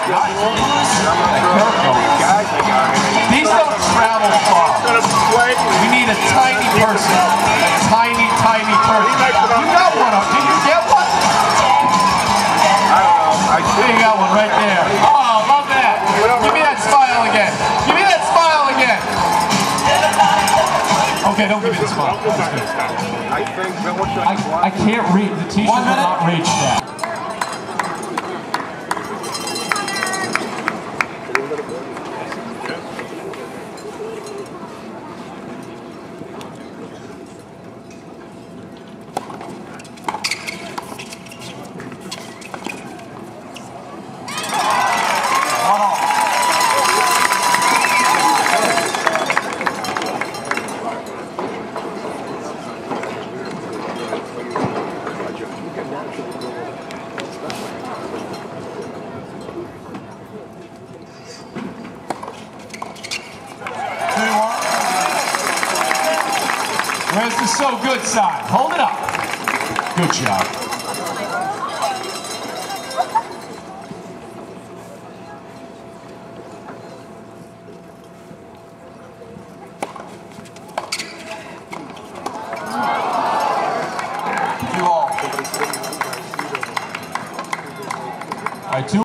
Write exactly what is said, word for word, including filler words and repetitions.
These don't travel far. We need a tiny person. A tiny, tiny person. You got one up. Did you get one? I don't know. I There you got one right there. Oh, love that. Give me that smile again. Give me that smile again. Okay, don't give me the smile. That's good. I think I, I can't read. The t-shirt will not reach that. Where's the so good side? Hold it up. Good job. You all. All right, two.